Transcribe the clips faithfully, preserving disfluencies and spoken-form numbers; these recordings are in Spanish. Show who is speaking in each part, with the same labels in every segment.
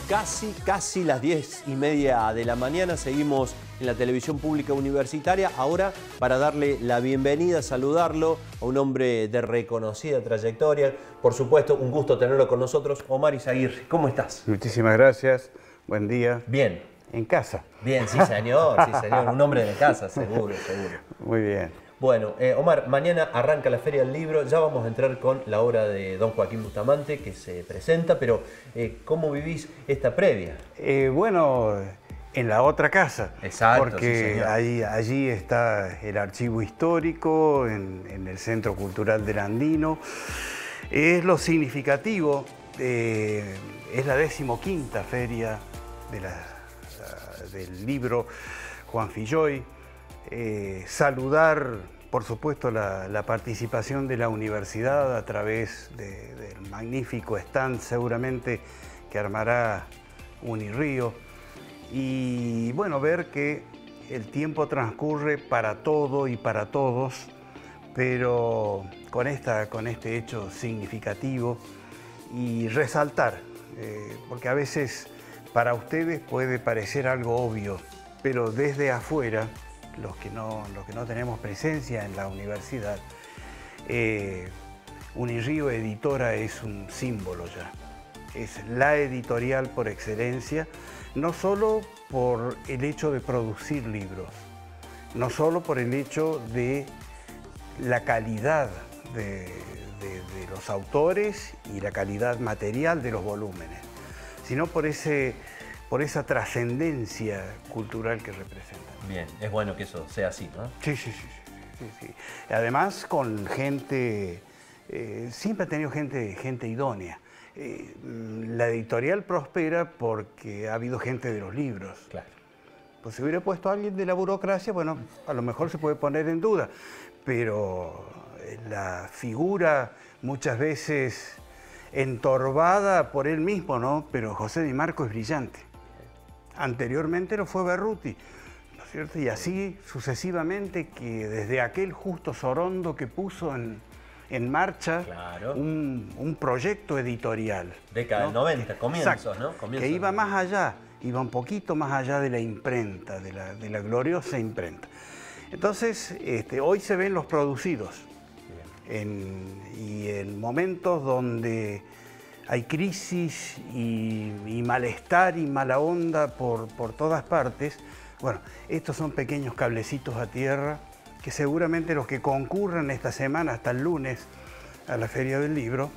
Speaker 1: casi, casi las diez y media de la mañana. Seguimos en la televisión pública universitaria. Ahora, para darle la bienvenida, saludarlo a un hombre de reconocida trayectoria. Por supuesto, un gusto tenerlo con nosotros. Omar Izaguirre, ¿cómo estás?
Speaker 2: Muchísimas gracias. Buen día.
Speaker 1: Bien.
Speaker 2: En casa.
Speaker 1: Bien, sí señor, sí señor. Un hombre de casa, seguro, seguro.
Speaker 2: Muy bien.
Speaker 1: Bueno, eh, Omar, mañana arranca la Feria del Libro, ya vamos a entrar con la obra de don Joaquín Bustamante que se presenta, pero eh, ¿cómo vivís esta previa?
Speaker 2: Eh, bueno, en la otra casa.
Speaker 1: Exacto,
Speaker 2: porque
Speaker 1: sí,
Speaker 2: ahí, allí está el archivo histórico, en, en el Centro Cultural del Andino. Es lo significativo, eh, es la decimoquinta feria de la, del libro Juan Filloy. Eh, saludar, por supuesto, la, la participación de la universidad a través de, del magnífico stand, seguramente, que armará Unirío. Y bueno, ver que el tiempo transcurre para todo y para todos, pero con, esta, con este hecho significativo y resaltar, eh, porque a veces para ustedes puede parecer algo obvio, pero desde afuera, los que no, los que no tenemos presencia en la universidad, eh, Unirío Editora es un símbolo ya. Es la editorial por excelencia, no solo por el hecho de producir libros, no solo por el hecho de la calidad de, de, de los autores y la calidad material de los volúmenes, sino por, ese, por esa trascendencia cultural que representan.
Speaker 1: Bien, es bueno que eso sea así, ¿no?
Speaker 2: Sí, sí, sí. sí, sí. Además, con gente, eh, siempre ha tenido gente, gente idónea. Eh, la editorial prospera porque ha habido gente de los libros.
Speaker 1: Claro.
Speaker 2: Pues si hubiera puesto a alguien de la burocracia, bueno, a lo mejor se puede poner en duda, pero la figura muchas veces entorbada por él mismo, ¿no? Pero José Di Marco es brillante. Anteriormente lo fue Berruti. ¿Cierto? Y así sucesivamente, que desde aquel Justo Sorondo que puso en, en marcha
Speaker 1: claro.
Speaker 2: un, un proyecto editorial.
Speaker 1: Década
Speaker 2: ¿no?
Speaker 1: del noventa, comienzos,
Speaker 2: Exacto,
Speaker 1: ¿no? Comienzos.
Speaker 2: Que iba más allá, iba un poquito más allá de la imprenta, de la, de la gloriosa imprenta. Entonces, este, hoy se ven los producidos. En, y en momentos donde hay crisis y, y malestar y mala onda por, por todas partes. Bueno, estos son pequeños cablecitos a tierra que seguramente los que concurran esta semana hasta el lunes a la Feria del Libro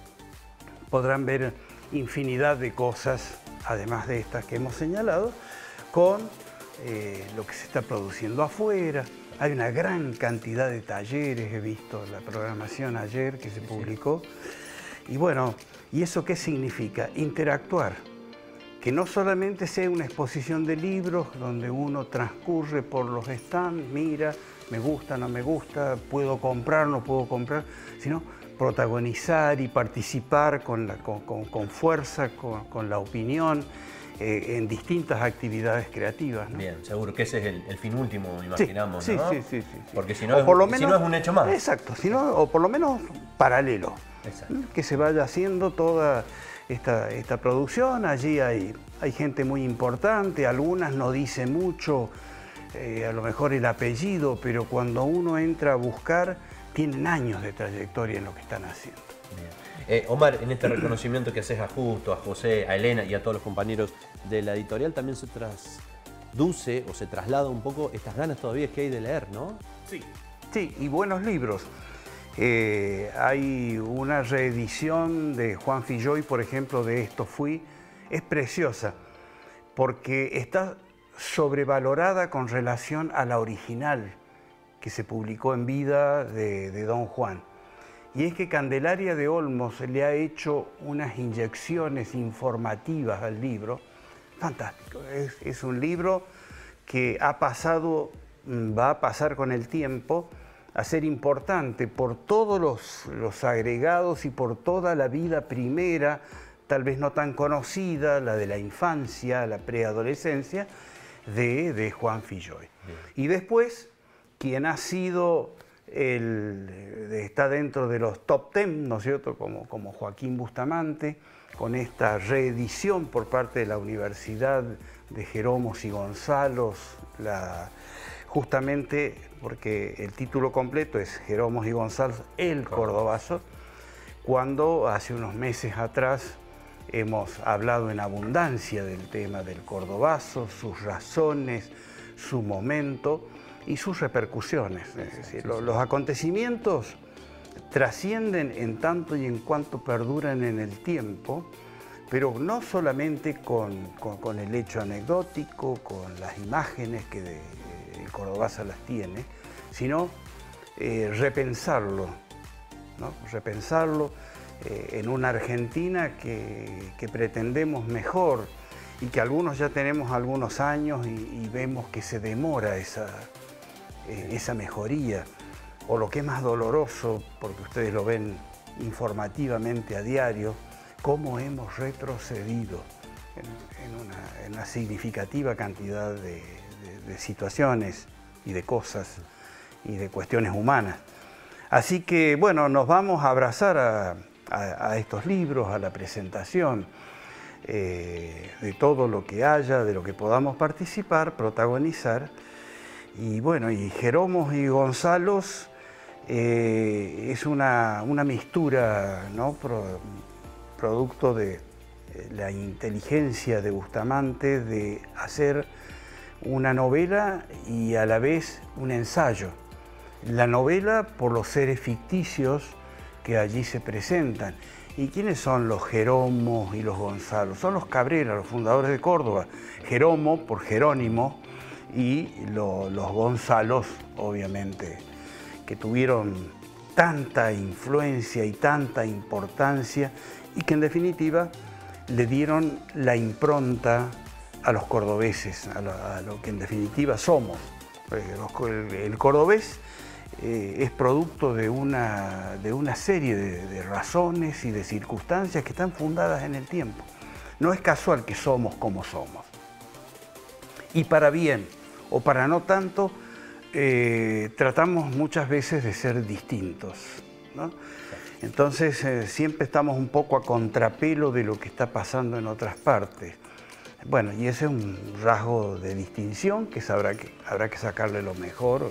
Speaker 2: podrán ver infinidad de cosas, además de estas que hemos señalado, con eh, lo que se está produciendo afuera. Hay una gran cantidad de talleres, he visto la programación ayer que se publicó. Y bueno, ¿y eso qué significa? Interactuar. Que no solamente sea una exposición de libros donde uno transcurre por los stands, mira, me gusta, no me gusta, puedo comprar, no puedo comprar, sino protagonizar y participar con, la, con, con, con fuerza, con, con la opinión, eh, en distintas actividades creativas, ¿no?
Speaker 1: Bien, seguro que ese es el, el fin último, imaginamos,
Speaker 2: sí,
Speaker 1: ¿no?
Speaker 2: Sí, sí, sí, sí.
Speaker 1: Porque si no, es, por lo menos, si no es un hecho más.
Speaker 2: Exacto, sino, o por lo menos paralelo.
Speaker 1: Exacto.
Speaker 2: Que se vaya haciendo toda esta, esta producción. Allí hay, hay gente muy importante, algunas no dicen mucho, eh, a lo mejor el apellido, pero cuando uno entra a buscar, tienen años de trayectoria en lo que están haciendo.
Speaker 1: Bien. Eh, Omar, en este reconocimiento que haces a Justo, a José, a Elena y a todos los compañeros de la editorial, también se traduce o se traslada un poco estas ganas todavía que hay de leer, ¿no?
Speaker 2: Sí. Sí, y buenos libros. Eh, hay una reedición de Juan Filloy, por ejemplo, de Esto Fui. Es preciosa porque está sobrevalorada con relación a la original que se publicó en vida de, de Don Juan. Y es que Candelaria de Olmos le ha hecho unas inyecciones informativas al libro. Fantástico. Es, es un libro que ha pasado, va a pasar con el tiempo, a ser importante por todos los, los agregados y por toda la vida primera, tal vez no tan conocida, la de la infancia, la preadolescencia, de, de Juan Filloy. Bien. Y después, quien ha sido, el, está dentro de los top ten, ¿no es cierto?, como, como Joaquín Bustamante, con esta reedición por parte de la Universidad de Jeromos y Gonzalos, la, justamente porque el título completo es Jeromos y Gonzalos, el Cordobazo, cuando hace unos meses atrás hemos hablado en abundancia del tema del Cordobazo, sus razones, su momento y sus repercusiones. Es decir, los, los acontecimientos trascienden en tanto y en cuanto perduran en el tiempo, pero no solamente con, con, con el hecho anecdótico, con las imágenes que de, el Cordobazo las tiene, sino eh, repensarlo, ¿no? repensarlo eh, en una Argentina que, que pretendemos mejor y que algunos ya tenemos algunos años y, y vemos que se demora esa, eh, esa mejoría. O lo que es más doloroso, porque ustedes lo ven informativamente a diario, cómo hemos retrocedido en, en, una, en una significativa cantidad de, de, de situaciones y de cosas y de cuestiones humanas. Así que, bueno, nos vamos a abrazar a, a, a estos libros, a la presentación eh, de todo lo que haya, de lo que podamos participar, protagonizar. Y bueno, y Jeromos y Gonzalos eh, es una, una mistura, ¿no? Pro, producto de la inteligencia de Bustamante de hacer una novela y a la vez un ensayo. La novela por los seres ficticios que allí se presentan. ¿Y quiénes son los Jeromos y los Gonzalos? Son los Cabrera, los fundadores de Córdoba. Jeromo por Jerónimo y lo, los Gonzalos, obviamente, que tuvieron tanta influencia y tanta importancia y que en definitiva le dieron la impronta a los cordobeses, a lo, a lo que en definitiva somos. El, el cordobés eh, es producto de una, de una serie de, de razones y de circunstancias que están fundadas en el tiempo. No es casual que somos como somos. Y para bien o para no tanto, eh, tratamos muchas veces de ser distintos, ¿no? Entonces eh, siempre estamos un poco a contrapelo de lo que está pasando en otras partes. Bueno, y ese es un rasgo de distinción que, sabrá que habrá que sacarle lo mejor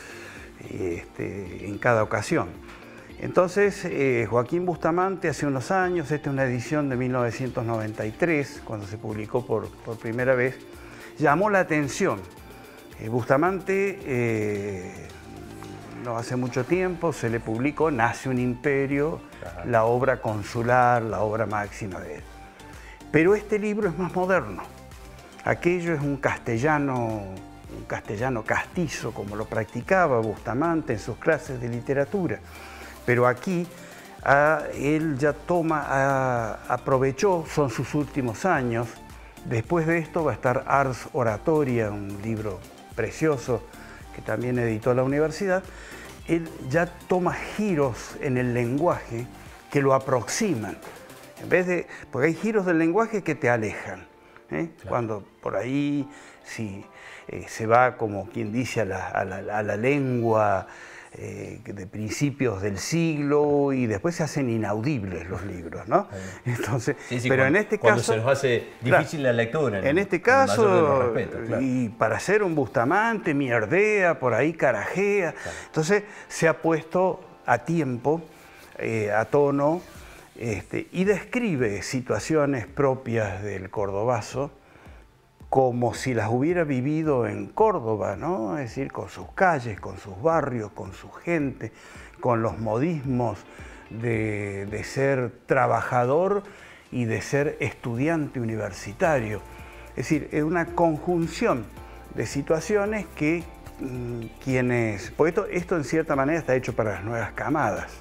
Speaker 2: este, en cada ocasión. Entonces, eh, Joaquín Bustamante hace unos años, esta es una edición de mil novecientos noventa y tres, cuando se publicó por, por primera vez, llamó la atención. Eh, Bustamante, eh, no hace mucho tiempo, se le publicó Nace un imperio, Ajá. la obra consular, la obra máxima de él. Pero este libro es más moderno. Aquello es un castellano, un castellano castizo, como lo practicaba Bustamante en sus clases de literatura. Pero aquí a, él ya toma, a, aprovechó, son sus últimos años. Después de esto va a estar Ars Oratoria, un libro precioso que también editó la universidad. Él ya toma giros en el lenguaje que lo aproximan. En vez de, porque hay giros del lenguaje que te alejan. ¿eh? Claro. Cuando por ahí si, eh, se va, como quien dice, a la, a la, a la lengua eh, de principios del siglo y después se hacen inaudibles los libros, ¿no? Entonces,
Speaker 1: sí, sí,
Speaker 2: pero
Speaker 1: cuando,
Speaker 2: en este
Speaker 1: cuando
Speaker 2: caso...
Speaker 1: se nos hace difícil claro, la lectura. En,
Speaker 2: en este caso, respetos, claro. y para hacer un Bustamante, mierdea, por ahí carajea. Claro. Entonces se ha puesto a tiempo, eh, a tono, Este, y describe situaciones propias del cordobazo como si las hubiera vivido en Córdoba, ¿no? Es decir, con sus calles, con sus barrios, con su gente, con los modismos de, de ser trabajador y de ser estudiante universitario. Es decir, es una conjunción de situaciones que mmm, quienes... Porque esto, esto en cierta manera está hecho para las nuevas camadas.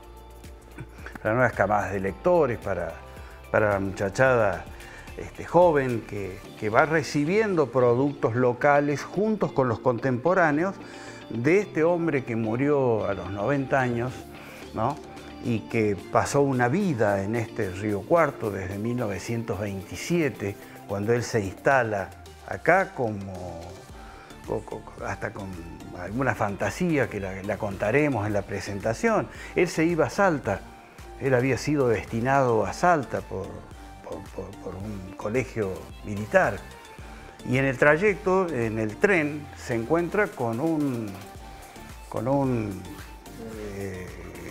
Speaker 2: Para nuevas camadas de lectores, para, para la muchachada este, joven que, que va recibiendo productos locales juntos con los contemporáneos de este hombre que murió a los noventa años, ¿no? Y que pasó una vida en este Río Cuarto desde mil novecientos veintisiete, cuando él se instala acá como, hasta con alguna fantasía que la, la contaremos en la presentación. Él se iba a Salta él había sido destinado a Salta por, por, por, por un colegio militar. Y en el trayecto, en el tren, se encuentra con un, con un eh,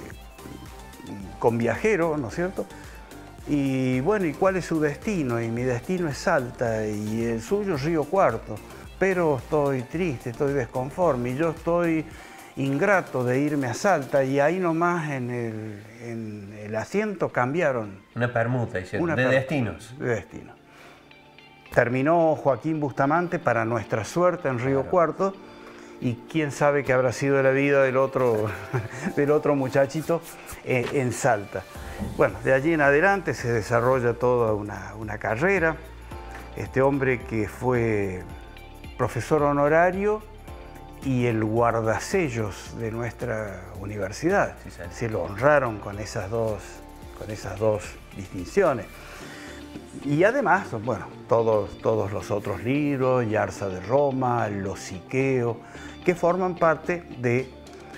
Speaker 2: con viajero, ¿no es cierto? Y bueno, ¿y cuál es su destino? Y mi destino es Salta y el suyo Río Cuarto. Pero estoy triste, estoy desconforme y yo estoy ingrato de irme a Salta, y ahí nomás en el, en el asiento cambiaron.
Speaker 1: Una permuta, hicieron,
Speaker 2: Una
Speaker 1: de
Speaker 2: per-
Speaker 1: destinos.
Speaker 2: De destino. Terminó Joaquín Bustamante, para nuestra suerte, en Río
Speaker 1: Claro.
Speaker 2: Cuarto, y quién sabe qué habrá sido de la vida del otro, del otro muchachito eh, en Salta. Bueno, de allí en adelante se desarrolla toda una, una carrera. Este hombre que fue profesor honorario y el guardasellos de nuestra universidad.
Speaker 1: Sí, señor.
Speaker 2: Se lo honraron con esas dos, con esas dos distinciones. Y además, bueno, todos, todos los otros libros, Yarza de Roma, Los Siqueos, que forman parte del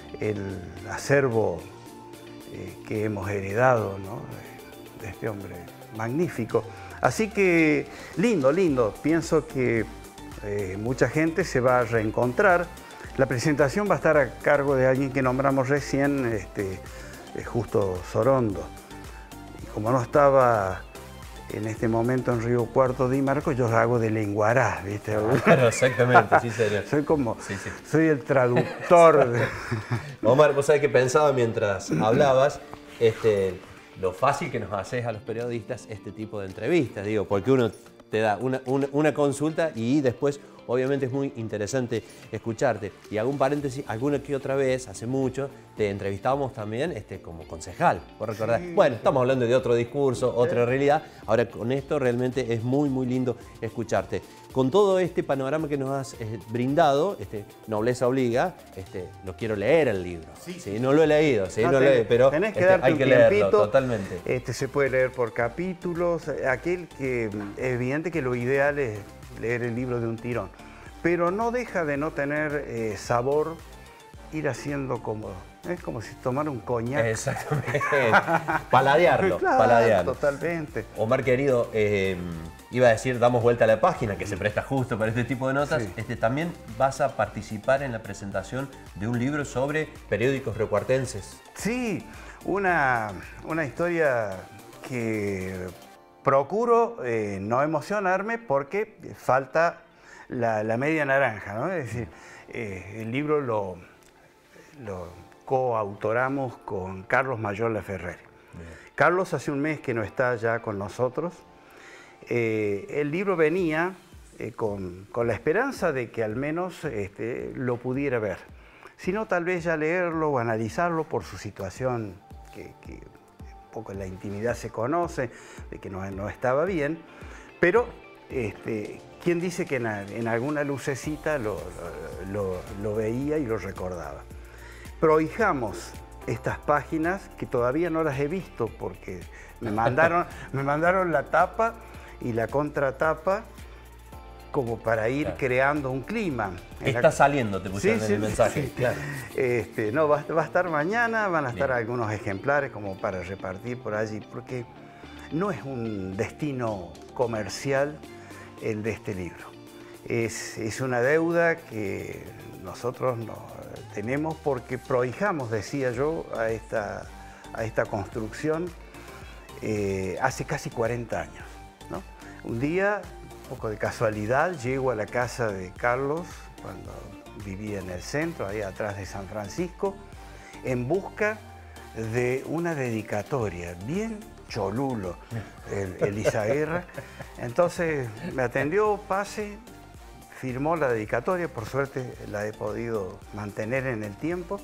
Speaker 2: acervo eh, que hemos heredado, ¿no?, de, de este hombre magnífico. Así que lindo, lindo. Pienso que eh, mucha gente se va a reencontrar. La presentación va a estar a cargo de alguien que nombramos recién, este, eh, Justo Sorondo. Y como no estaba en este momento en Río Cuarto Di Marco, yo hago de lenguará, ¿viste?
Speaker 1: Claro, exactamente, sí, señor.
Speaker 2: Soy como,
Speaker 1: Sí, sí.
Speaker 2: soy el traductor. de...
Speaker 1: Omar, vos sabés que pensaba mientras hablabas, este, lo fácil que nos haces a los periodistas este tipo de entrevistas, digo, porque uno te da una, una, una consulta y después obviamente es muy interesante escucharte. Y hago un paréntesis, alguna que otra vez, hace mucho, te entrevistábamos también este, como concejal, ¿vos recordás?
Speaker 2: Sí.
Speaker 1: Bueno, estamos hablando de otro discurso, otra realidad. Ahora con esto realmente es muy, muy lindo escucharte. Con todo este panorama que nos has eh, brindado, este, Nobleza Obliga, este, lo quiero leer el libro.
Speaker 2: Sí.
Speaker 1: ¿Sí? No lo he leído, ¿sí?
Speaker 2: No,
Speaker 1: no lo
Speaker 2: tenés,
Speaker 1: he, pero
Speaker 2: tenés que
Speaker 1: este,
Speaker 2: darte
Speaker 1: hay
Speaker 2: un
Speaker 1: que leerlo,
Speaker 2: tiempito.
Speaker 1: totalmente.
Speaker 2: Este, se puede leer por capítulos. Aquel que es evidente que lo ideal es leer el libro de un tirón, pero no deja de no tener eh, sabor, ir haciendo como, es como si tomara un coñac.
Speaker 1: Exactamente. Paladearlo,
Speaker 2: Claro,
Speaker 1: paladearlo.
Speaker 2: totalmente.
Speaker 1: Omar, querido, eh, iba a decir, damos vuelta a la página, que se presta justo para este tipo de notas.
Speaker 2: Sí.
Speaker 1: Este, también vas a participar en la presentación de un libro sobre periódicos riocuartenses.
Speaker 2: Sí, una, una historia que procuro eh, no emocionarme porque falta la, la media naranja, ¿no? Es decir, eh, el libro lo, lo coautoramos con Carlos Mayor Laferrere. Carlos hace un mes que no está ya con nosotros. Eh, el libro venía eh, con, con la esperanza de que al menos este, lo pudiera ver. Si no, tal vez ya leerlo o analizarlo por su situación, que, que un poco en la intimidad se conoce, de que no, no estaba bien, pero este, ¿quién dice que en, en alguna lucecita lo, lo, lo veía y lo recordaba? Prohijamos estas páginas, que todavía no las he visto porque me mandaron, me mandaron la tapa y la contratapa como para ir
Speaker 1: Claro.
Speaker 2: creando un clima. En
Speaker 1: Está
Speaker 2: la...
Speaker 1: saliendo, te pusieron
Speaker 2: Sí,
Speaker 1: en el
Speaker 2: sí,
Speaker 1: mensaje.
Speaker 2: sí.
Speaker 1: Claro.
Speaker 2: Este, no, va, va a estar mañana, van a estar
Speaker 1: Bien.
Speaker 2: algunos ejemplares como para repartir por allí, porque no es un destino comercial el de este libro. Es, es una deuda que nosotros no tenemos porque prohijamos, decía yo, a esta, a esta construcción eh, hace casi cuarenta años, ¿no? Un día, un poco de casualidad, llego a la casa de Carlos cuando vivía en el centro, ahí atrás de San Francisco, en busca de una dedicatoria, bien cholulo, el, el Izaguirre. Entonces me atendió, pase, firmó la dedicatoria, por suerte la he podido mantener en el tiempo.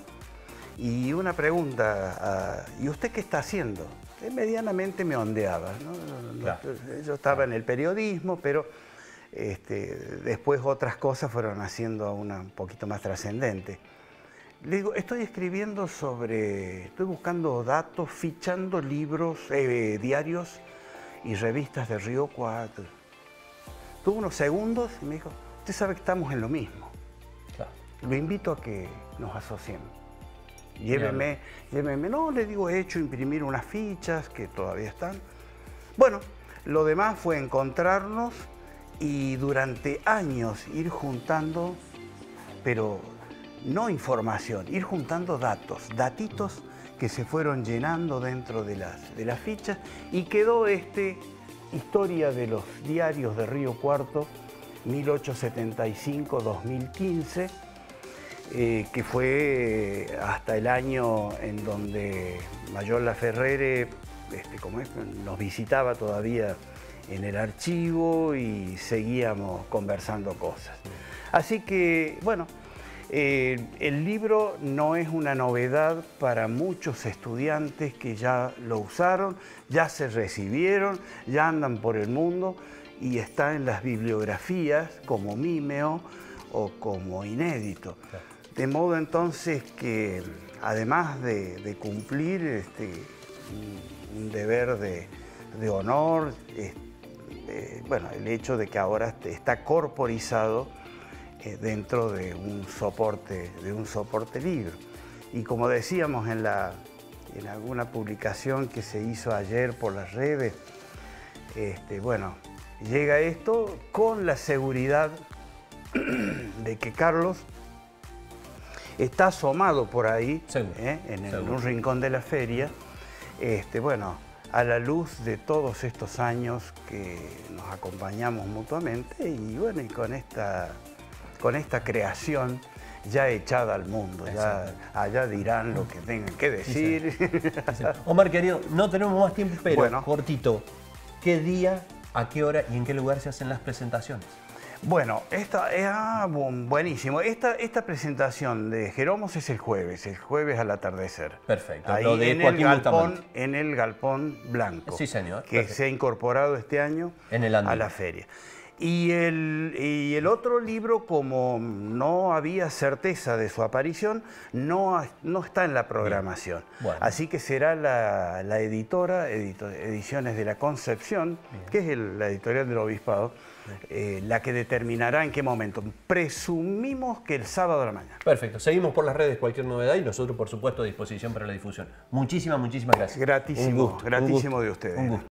Speaker 2: Y una pregunta, uh, ¿y usted qué está haciendo? Que medianamente me ondeaba, ¿no?
Speaker 1: Claro.
Speaker 2: Yo estaba en el periodismo, pero este, después otras cosas fueron haciendo una un poquito más trascendente. Le digo, estoy escribiendo sobre, estoy buscando datos, fichando libros, eh, diarios y revistas de Río Cuarto. Tuvo unos segundos y me dijo, usted sabe que estamos en lo mismo.
Speaker 1: Claro.
Speaker 2: Lo invito a que nos asociemos. Lléveme, lléveme. No, le digo, he hecho imprimir unas fichas que todavía están. Bueno, lo demás fue encontrarnos y durante años ir juntando, pero no información, ir juntando datos, datitos que se fueron llenando dentro de las, de las fichas, y quedó este Historia de los diarios de Río Cuarto, mil ochocientos setenta y cinco a dos mil quince, eh, que fue eh, hasta el año en donde Mayor Laferrere este, como es, nos visitaba todavía en el archivo y seguíamos conversando cosas. Así que, bueno, eh, el libro no es una novedad para muchos estudiantes que ya lo usaron, ya se recibieron, ya andan por el mundo y está en las bibliografías como Mímeo o como inédito. De modo entonces que, además de, de cumplir este, un deber de, de honor, este, eh, bueno, el hecho de que ahora está corporizado eh, dentro de un soporte, de un soporte libro. Y como decíamos en, la, en alguna publicación que se hizo ayer por las redes, este, bueno, llega esto con la seguridad de que Carlos está asomado por ahí, ¿eh? en, el, en un rincón de la feria, este, bueno, a la luz de todos estos años que nos acompañamos mutuamente y bueno, y con esta, con esta creación ya echada al mundo, ya allá dirán lo que tengan que decir.
Speaker 1: Sí, sí. Sí. Omar, querido, no tenemos más tiempo, pero bueno, cortito, ¿qué día, a qué hora y en qué lugar se hacen las presentaciones?
Speaker 2: Bueno, esta es ah, buenísimo. Esta, esta presentación de Jeromos es el jueves, el jueves al atardecer.
Speaker 1: Perfecto.
Speaker 2: Ahí
Speaker 1: Lo de
Speaker 2: en,
Speaker 1: Joaquín
Speaker 2: el galpón, en el Galpón Blanco.
Speaker 1: Sí, señor.
Speaker 2: Que
Speaker 1: Perfecto.
Speaker 2: se ha incorporado este año
Speaker 1: en el
Speaker 2: a la feria. Y el, y el otro libro, como no había certeza de su aparición, no, no está en la programación. Bueno. Así que será la, la editora, edito, Ediciones de la Concepción, Bien. que es el, la editorial del Obispado, eh, la que determinará en qué momento. Presumimos que el sábado de la mañana.
Speaker 1: Perfecto. Seguimos por las redes cualquier novedad y nosotros, por supuesto, a disposición para la difusión. Muchísimas, muchísimas gracias.
Speaker 2: Gratísimo,
Speaker 1: un gusto,
Speaker 2: gratísimo
Speaker 1: un gusto,
Speaker 2: de ustedes.
Speaker 1: Un gusto.